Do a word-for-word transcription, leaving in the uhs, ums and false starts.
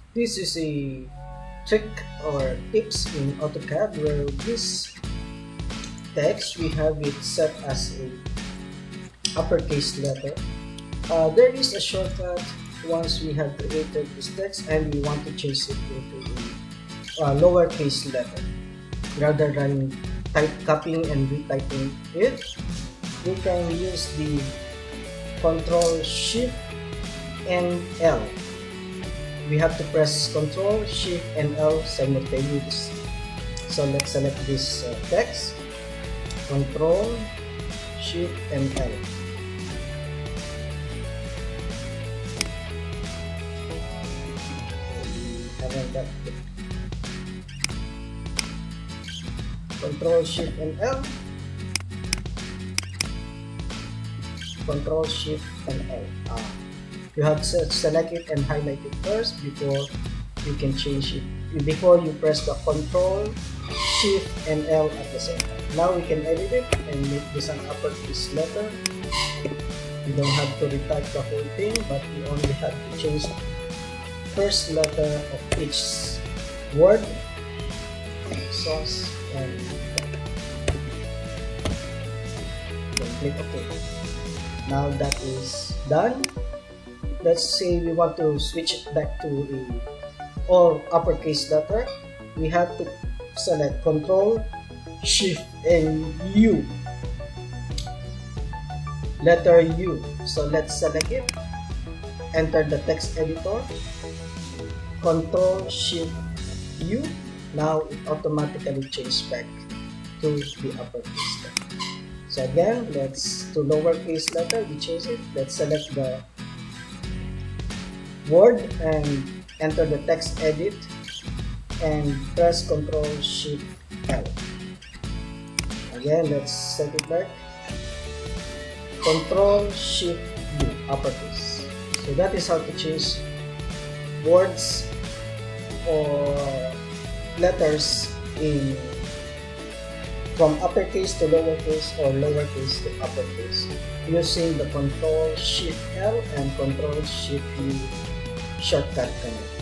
This is a trick or tips in AutoCAD where this text we have it set as a uppercase letter. Uh, there is a shortcut once we have created this text and we want to change it into a uh, lowercase letter. Rather than type copying and retyping it, we can use the Control Shift and L. We have to press Control Shift and L simultaneously. So let's select this uh, text. Control Shift and L. We haven't got it. Control Shift and L. Control Shift and L. Ah. You have to select it and highlight it first before you can change it. Before you press the Control Shift and L at the same time. Now we can edit it and make this an uppercase letter. You don't have to retype the whole thing, but you only have to change the first letter of each word. Sauce and then click OK. Now that is done. Let's say we want to switch it back to a all uppercase letter. We have to select Control Shift and U. Letter U. So let's select it. Enter the text editor. Control Shift U. Now it automatically changes back to the uppercase letter. So again, let's to lowercase letter. We change it. Let's select the word and enter the text edit and press Control Shift L. Again, let's set it back. Control Shift U, uppercase. So that is how to change words or letters in from uppercase to lowercase or lowercase to uppercase using the Control Shift L and Control Shift U shortcut command.